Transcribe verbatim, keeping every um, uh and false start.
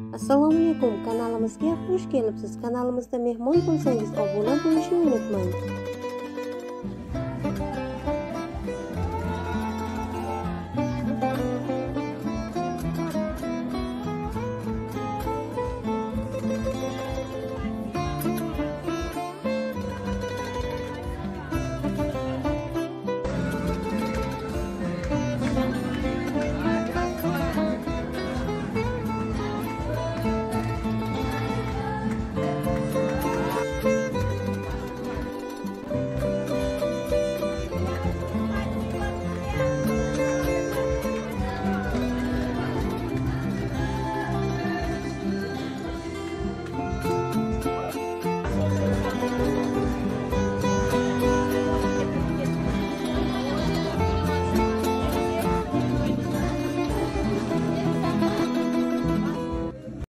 Assalomu alaykum, kanalimizga xush kelibsiz. Kanalimizda mehmon bo'lsangiz obuna bo'lishni unutmang.